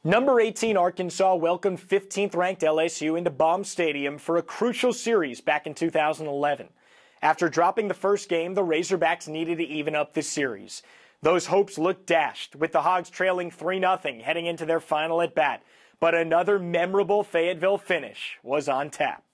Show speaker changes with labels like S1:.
S1: Number 18 Arkansas welcomed 15th-ranked LSU into Baum Stadium for a crucial series back in 2011. After dropping the first game, the Razorbacks needed to even up the series. Those hopes looked dashed, with the Hogs trailing 3-0 heading into their final at-bat. But another memorable Fayetteville finish was on tap.